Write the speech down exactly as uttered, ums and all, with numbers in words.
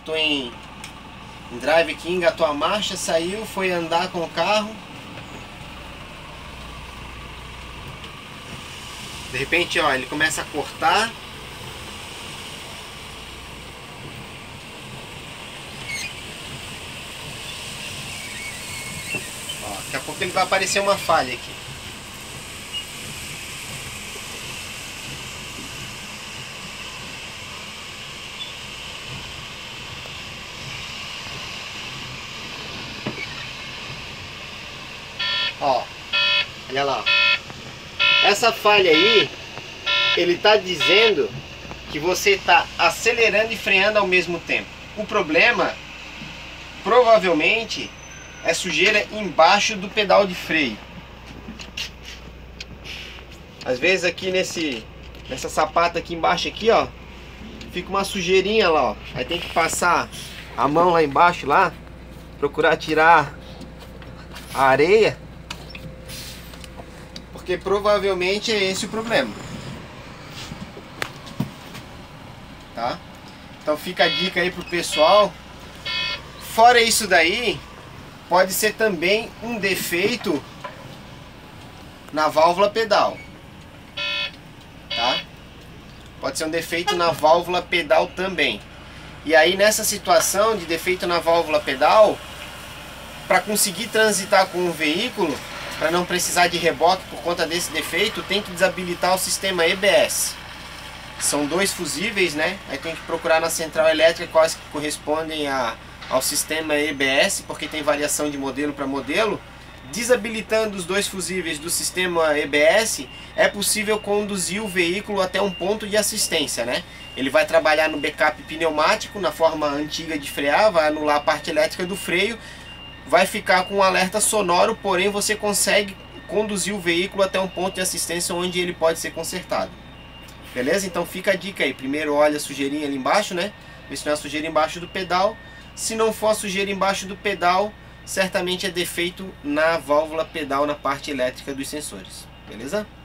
apertou em, em drive aqui, engatou a marcha, saiu, foi andar com o carro. De repente, ó, ele começa a cortar. Ó, daqui a pouco ele vai aparecer uma falha aqui. Ó, olha lá. Essa falha aí, ele está dizendo que você está acelerando e freando ao mesmo tempo. O problema, provavelmente, é sujeira embaixo do pedal de freio. Às vezes aqui nesse, nessa sapata aqui embaixo aqui, ó, fica uma sujeirinha lá, ó. Aí tem que passar a mão lá embaixo lá, procurar tirar a areia. Porque provavelmente é esse o problema. Tá? Então fica a dica aí pro pessoal. Fora isso daí, pode ser também um defeito na válvula pedal. Tá? Pode ser um defeito na válvula pedal também. E aí nessa situação de defeito na válvula pedal, para conseguir transitar com o veículo, para não precisar de reboque por conta desse defeito, tem que desabilitar o sistema E B S. São dois fusíveis, né? Aí tem que procurar na central elétrica quais que correspondem a, ao sistema E B S, porque tem variação de modelo para modelo. Desabilitando os dois fusíveis do sistema E B S, é possível conduzir o veículo até um ponto de assistência, né? Ele vai trabalhar no backup pneumático, na forma antiga de frear, vai anular a parte elétrica do freio, vai ficar com um alerta sonoro, porém você consegue conduzir o veículo até um ponto de assistência onde ele pode ser consertado. Beleza? Então fica a dica aí. Primeiro olha a sujeirinha ali embaixo, né? Vê se não é a sujeira embaixo do pedal. Se não for a sujeira embaixo do pedal, certamente é defeito na válvula pedal, na parte elétrica dos sensores. Beleza?